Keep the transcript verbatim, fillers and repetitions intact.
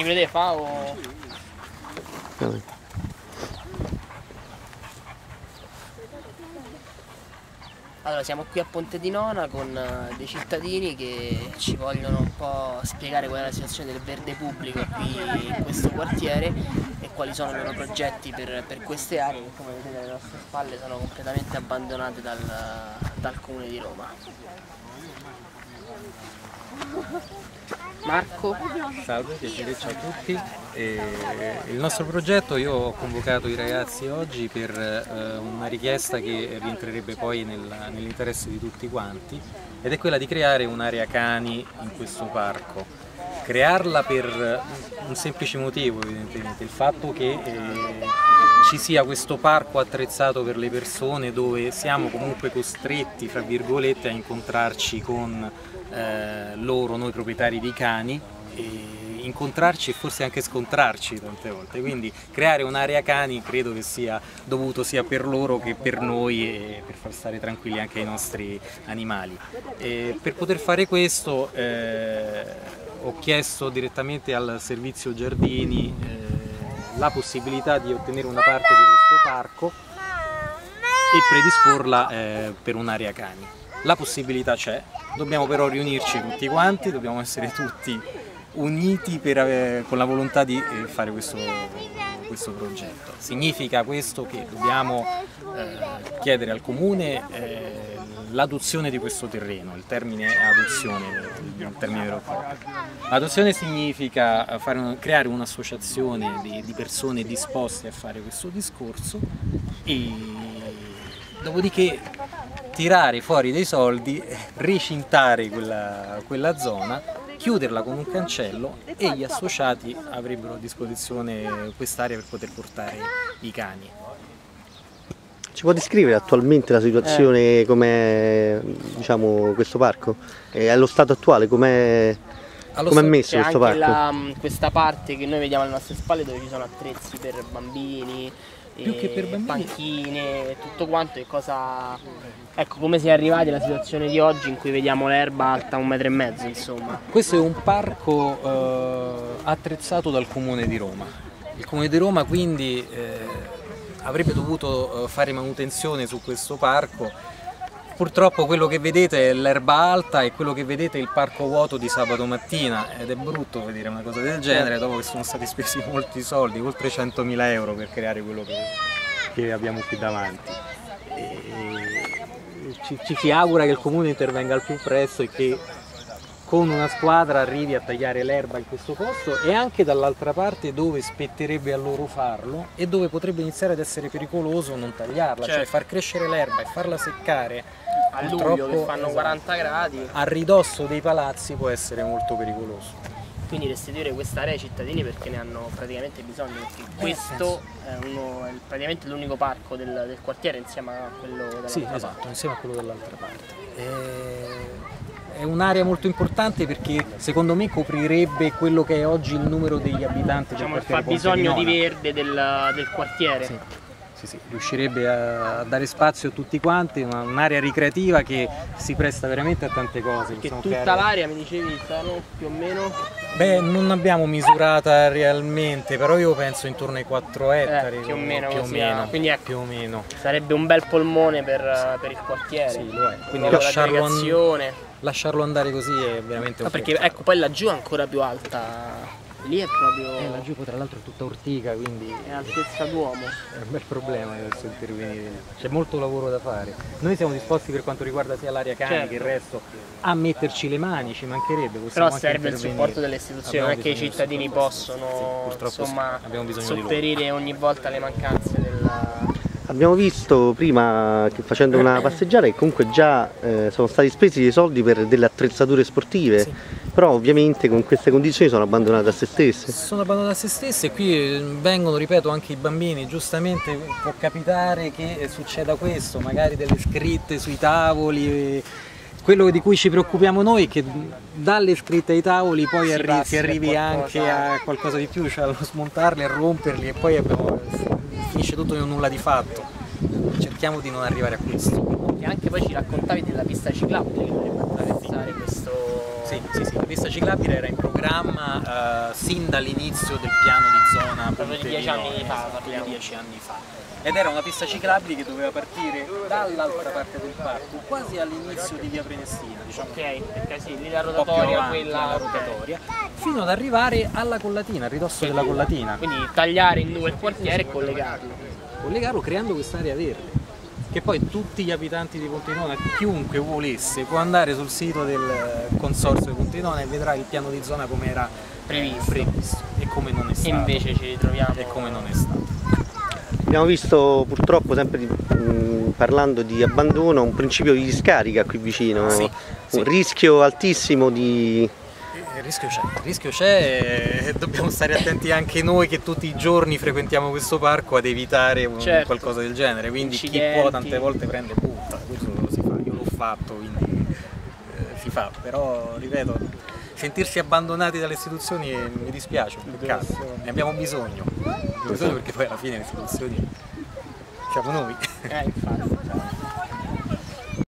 Mi vedete fa o... Allora, siamo qui a Ponte di Nona con dei cittadini che ci vogliono un po' spiegare qual è la situazione del verde pubblico qui in questo quartiere e quali sono i loro progetti per, per queste aree che, come vedete alle nostre spalle, sono completamente abbandonate dal, dal Comune di Roma. Marco? Salve, piacere, ciao a tutti. E il nostro progetto, io ho convocato i ragazzi oggi per eh, una richiesta che rientrerebbe poi nel, nell'interesse di tutti quanti, ed è quella di creare un'area cani in questo parco. Crearla per un semplice motivo, evidentemente, il fatto che eh, ci sia questo parco attrezzato per le persone, dove siamo comunque costretti, fra virgolette, a incontrarci con eh, loro, noi proprietari di cani, e incontrarci e forse anche scontrarci tante volte. Quindi creare un'area cani credo che sia dovuto sia per loro che per noi, e per far stare tranquilli anche i nostri animali. E per poter fare questo eh, ho chiesto direttamente al servizio giardini eh, la possibilità di ottenere una parte di questo parco e predisporla eh, per un'area cani. La possibilità c'è, dobbiamo però riunirci tutti quanti, dobbiamo essere tutti uniti per, eh, con la volontà di eh, fare questo, questo progetto. Significa questo che dobbiamo eh, chiedere al Comune eh, l'adozione di questo terreno. Il termine è adozione, il termine vero e proprio. Adozione significa fare un, creare un'associazione di, di persone disposte a fare questo discorso e dopodiché tirare fuori dei soldi, recintare quella, quella zona, chiuderla con un cancello, e gli associati avrebbero a disposizione quest'area per poter portare i cani. Ci può descrivere attualmente la situazione, eh. com'è, diciamo, questo parco? E allo stato attuale com'è com messo questo parco? C'è anche la, questa parte che noi vediamo alle nostre spalle, dove ci sono attrezzi per bambini, più che per bambini, panchine, tutto quanto. E cosa... Ecco, come si è arrivati alla situazione di oggi in cui vediamo l'erba alta un metro e mezzo, insomma. Questo è un parco eh, attrezzato dal Comune di Roma. Il Comune di Roma quindi eh, avrebbe dovuto fare manutenzione su questo parco. Purtroppo quello che vedete è l'erba alta e quello che vedete è il parco vuoto di sabato mattina, ed è brutto vedere una cosa del genere dopo che sono stati spesi molti soldi, oltre centomila euro, per creare quello che, che abbiamo qui davanti. E ci, ci si augura che il Comune intervenga al più presto e che con una squadra arrivi a tagliare l'erba in questo posto, e anche dall'altra parte dove spetterebbe a loro farlo e dove potrebbe iniziare ad essere pericoloso non tagliarla, certo. Cioè far crescere l'erba e farla seccare a luglio che fanno quaranta gradi a ridosso dei palazzi può essere molto pericoloso. Quindi restituire quest'area ai cittadini, perché ne hanno praticamente bisogno, perché questo è, uno, è praticamente l'unico parco del, del quartiere insieme a quello dall'altra sì, parte. Esatto, insieme a quello dall'altra parte. E... È un'area molto importante perché secondo me coprirebbe quello che è oggi il numero degli abitanti, diciamo, del il fabbisogno di verde del, del quartiere. Sì. Sì, sì, riuscirebbe a dare spazio a tutti quanti, un'area ricreativa che si presta veramente a tante cose. Che tutta creare... l'area, mi dicevi, sono più o meno? Beh, non abbiamo misurata realmente, però io penso intorno ai quattro ettari. Eh, più o meno. Più o meno, quindi ecco, più o meno. Sarebbe un bel polmone per, per il quartiere. Sì, lo è. Quindi la lasciarlo, an... lasciarlo andare così è veramente un no, perché ecco, poi laggiù è ancora più alta. Lì è proprio... Eh, laggiù poi tra l'altro è tutta ortica, quindi... È altezza d'uomo. È un bel problema adesso intervenire. C'è molto lavoro da fare. Noi siamo disposti, per quanto riguarda sia l'area cani, certo, che il resto, a metterci le mani, ci mancherebbe. Però serve il supporto delle istituzioni, non è che i cittadini possono, sì, insomma, sopperire ogni volta le mancanze della... Abbiamo visto prima che, facendo una passeggiata, che comunque già eh, sono stati spesi dei soldi per delle attrezzature sportive, sì, però ovviamente con queste condizioni sono abbandonate a se stesse. Sono abbandonate a se stesse, e qui vengono, ripeto, anche i bambini. Giustamente può capitare che succeda questo, magari delle scritte sui tavoli. Quello di cui ci preoccupiamo noi è che dalle scritte ai tavoli poi si, arri si arrivi anche a qualcosa di più, cioè a smontarli, a romperli, e poi abbiamo, finisce tutto in un nulla di fatto. Cerchiamo di non arrivare a questo. E anche poi ci raccontavi della pista ciclabile che dovrebbe attraversare questo, Sì, sì, sì, la pista ciclabile era in programma uh, sin dall'inizio del piano di zona proprio di dieci anni fa, più di dieci anni fa. Ed era una pista ciclabile che doveva partire dall'altra parte del parco, quasi all'inizio di via Prenestina, diciamo. Ok, perché sì, lì la Un po' più rotatoria, avanti, quella la rotatoria, fino ad arrivare alla Collatina, a ridosso della Collatina. Quindi tagliare in due il quartiere e collegarlo. Collegarlo creando quest'area verde, che poi tutti gli abitanti di Pontinona, chiunque volesse, può andare sul sito del Consorzio di Pontinona e vedrà il piano di zona come era Previsto. previsto e come non è E stato. invece ci ritroviamo. E come non è stato. Abbiamo visto purtroppo, sempre di, mh, parlando di abbandono, un principio di discarica qui vicino, Sì, un sì. rischio altissimo di... Il rischio c'è, il rischio c'è e dobbiamo stare attenti anche noi che tutti i giorni frequentiamo questo parco ad evitare un- Certo. qualcosa del genere, quindi Incidenti. chi può tante volte prende e butta, questo lo si fa, io l'ho fatto, quindi eh, si fa, però ripeto, sentirsi abbandonati dalle istituzioni eh, mi dispiace, è un peccato, ne abbiamo bisogno, abbiamo bisogno perché poi alla fine le istituzioni siamo noi. Eh, infatti.